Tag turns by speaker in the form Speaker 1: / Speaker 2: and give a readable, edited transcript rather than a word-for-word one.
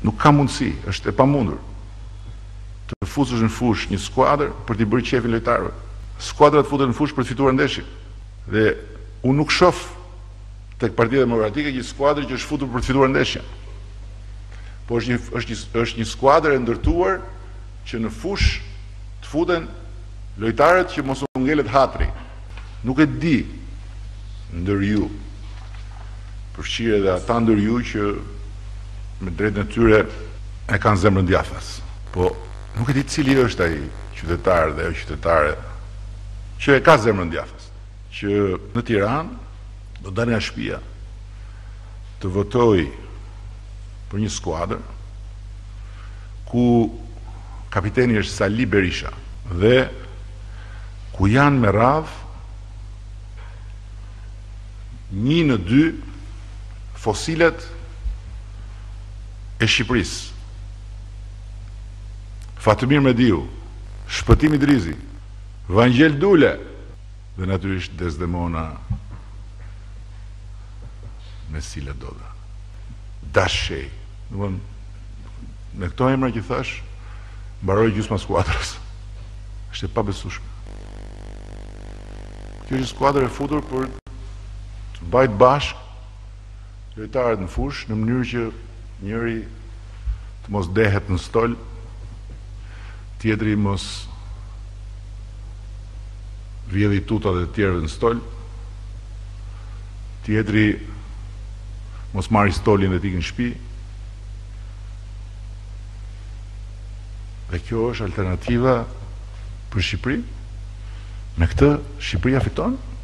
Speaker 1: Nuk ka mundësi, është e pamundur të fusësh në fush një skuadër për t'i bërë qefin lojtarëve. Skuadrat futet në fush për të fituar ndeshjen. Dhe unë nuk shoh tek Partia Demokratike një skuadër që është futur për të fituar ndeshjen. Po është një skuadër e ndërtuar që në fush të futen lojtarët që mos u ngelet hatri. Nuk e di ndër ju, përfshirë edhe ata ndër ju që me drejtën e tyre e kanë zemrën djathtas. Po nuk e di cili është ai qytetar dhe ajo qytetare që e ka zemrën djathtas, që në Tiranë do dalë nga shtëpia të votoj për një skuadër ku kapiteni është Sali Berisha dhe ku janë me radhë 1 në 2 fosilet e Shqipërisë. Fatëmir Mediu, Shpëtim Idrizi, Vangjel Dule dhe natyrisht Desdemona Mesile Doda. Dashej. Me këto emra që thash, mbaroi gjysma skuadrës. Është e pabesueshme. Kjo është skuadër e futur për të mbajt bashkë lojtarët në fush në mënyrë që njëri të mos dehet në stol, tjetri mos vjedhi tutat e tjerëve në stol, tjetri mos marri stolin dhe t'ikën në shtëpi. Dhe kjo është alternativa për Shqipëri. Me këtë Shqipëria fiton.